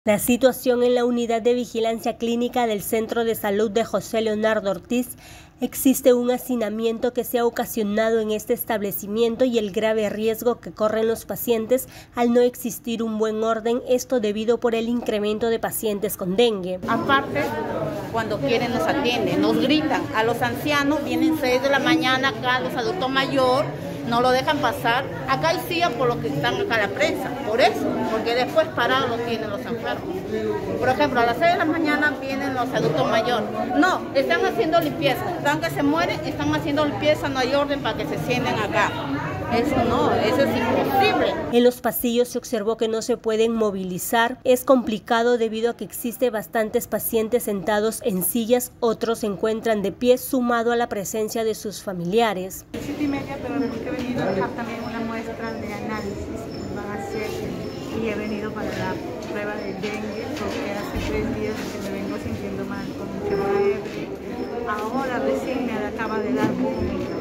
La situación en la unidad de vigilancia clínica del Centro de Salud de José Leonardo Ortiz. Existe un hacinamiento que se ha ocasionado en este establecimiento y el grave riesgo que corren los pacientes al no existir un buen orden, esto debido por el incremento de pacientes con dengue. Aparte, cuando quieren nos atienden, nos gritan. A los ancianos vienen 6 de la mañana acá, los adultos mayores, no lo dejan pasar. Acá hay silla por lo que están acá la prensa, por eso, porque después parados los tienen los enfermos. Por ejemplo, a las 6 de la mañana vienen los adultos mayores. No, están haciendo limpieza. Están que se mueren, están haciendo limpieza, no hay orden para que se sienten acá. Eso no, eso es imposible. En los pasillos se observó que no se pueden movilizar. Es complicado debido a que existe bastantes pacientes sentados en sillas, otros se encuentran de pie, sumado a la presencia de sus familiares. 7:30, pero porque he venido a dejar también una muestra de análisis que van a hacer y he venido para la prueba de dengue porque hace 3 días que me vengo sintiendo mal con mucha fiebre. Ahora recién me acaba de dar vómito.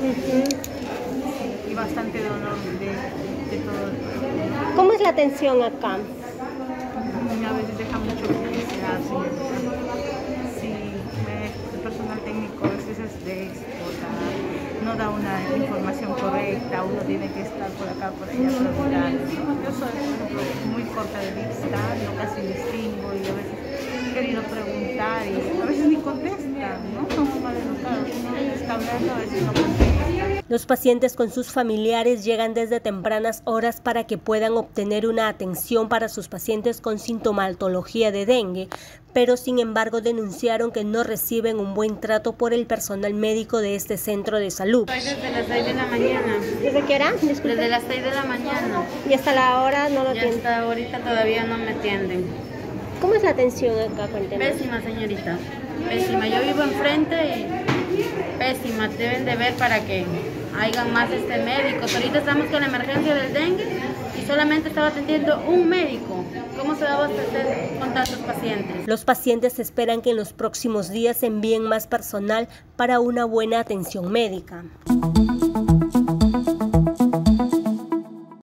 Y bastante dolor de todo. ¿Cómo es la atención acá? A veces deja mucho que desear, sí, el personal técnico a veces es déspota, no da una información correcta, uno tiene que estar por acá, por allá, preguntar. Yo soy, por ejemplo, muy corta de vista, yo casi distingo y a veces he querido preguntar y a veces ni contestan, ¿no? Son mal educados, uno está hablando, a veces no contesta. Los pacientes con sus familiares llegan desde tempranas horas para que puedan obtener una atención para sus pacientes con sintomatología de dengue, pero sin embargo denunciaron que no reciben un buen trato por el personal médico de este centro de salud. Estoy desde las 6 de la mañana. ¿Desde qué hora? Disculpe. Desde las 6 de la mañana. ¿Y hasta la hora no lo Y atienden? hasta ahorita todavía no me atienden. ¿Cómo es la atención acá? Cuénteme. Pésima, señorita. Pésima. Yo vivo enfrente y pésima. Deben de ver para que hayan más médicos. Ahorita estamos con la emergencia del dengue y solamente estaba atendiendo un médico. ¿Cómo se va a abastecer con tantos pacientes? Los pacientes esperan que en los próximos días envíen más personal para una buena atención médica.